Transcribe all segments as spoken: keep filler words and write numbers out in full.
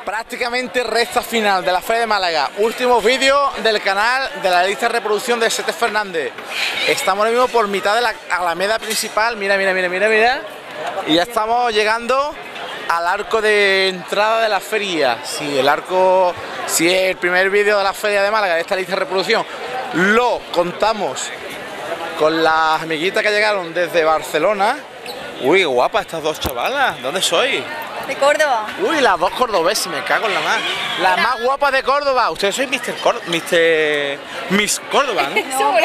Prácticamente recta final de la Feria de Málaga. Últimos vídeos del canal de la lista de reproducción de Sete Fernández. Estamos ahora mismo por mitad de la alameda principal. Mira, mira, mira, mira, mira. Y ya estamos llegando al arco de entrada de la feria. Sí, el arco, si sí, es el primer vídeo de la Feria de Málaga de esta lista de reproducción. Lo contamos con las amiguitas que llegaron desde Barcelona. Uy, qué guapas estas dos chavalas. ¿Dónde sois? De Córdoba. Uy, las dos cordobeses, me cago en la más. Las más guapas de Córdoba. Ustedes sois mister Córdoba, mister Miss Córdoba, ¿no? No,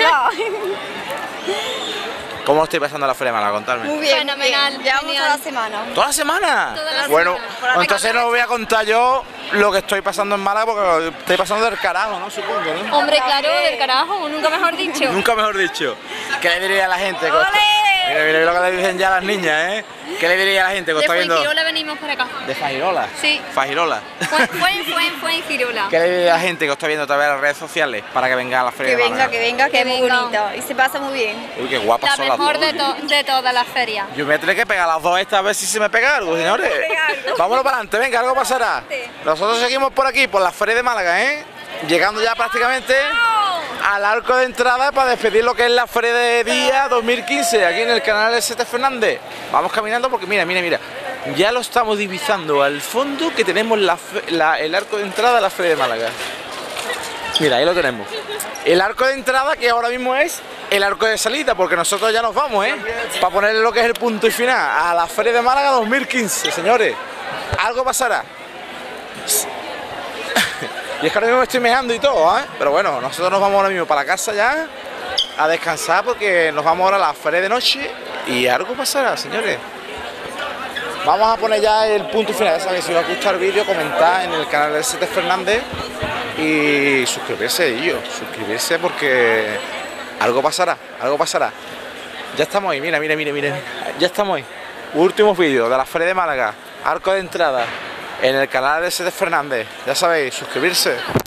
¿Cómo estoy pasando la Feria de Málaga? Contadme. muy bien, fenomenal. muy bien. Llevamos toda la semana. ¿Toda la semana? Toda la bueno, semana. entonces no os voy a contar yo lo que estoy pasando en Málaga porque lo estoy pasando del carajo, ¿no? Supongo, ¿no? Hombre, claro, del carajo, nunca mejor dicho. Nunca mejor dicho. ¿Qué le diría a la gente? Mira, mira lo que le dicen ya las niñas, ¿eh? ¿Qué le diría a la gente que De está viendo? Fuengirola venimos para acá. ¿De Fajirola? Sí. Fajirola. Fue, fue, fue, fue en Girola. ¿Qué le diría a la gente que está viendo a través de las redes sociales para que venga a la Feria Que de venga, Málaga? que venga, que Que es muy venga. bonito. Y se pasa muy bien. Uy, qué guapas La son las mejor dos. de, to de toda la feria. Yo me tendré que pegar las dos estas a ver si se me pega algo, señores. Vámonos para adelante, venga, algo pasará. Nosotros seguimos por aquí, por la Feria de Málaga, ¿eh? Llegando ya prácticamente al arco de entrada para despedir lo que es la Feria de Día dos mil quince, aquí en el canal de Sete Fernández. Vamos caminando porque mira, mira, mira. Ya lo estamos divisando al fondo que tenemos la, la, el arco de entrada a la Feria de Málaga. Mira, ahí lo tenemos. El arco de entrada que ahora mismo es el arco de salida, porque nosotros ya nos vamos, ¿eh? Para ponerle lo que es el punto y final a la Feria de Málaga dos mil quince, señores. Algo pasará. Y es que ahora mismo me estoy meando y todo, ¿eh? Pero bueno, nosotros nos vamos ahora mismo para la casa ya a descansar porque nos vamos ahora a la Feria de noche y algo pasará, señores. Vamos a poner ya el punto y final. Ya sabéis, si os ha gustado el vídeo, comentar en el canal de Sete Fernández y suscribirse, ellos, suscribirse porque algo pasará, algo pasará. Ya estamos ahí, mira, mira, mira, mira. Ya estamos ahí. Últimos vídeos de la Feria de Málaga, arco de entrada, en el canal de Sete Fernández. Ya sabéis, suscribirse.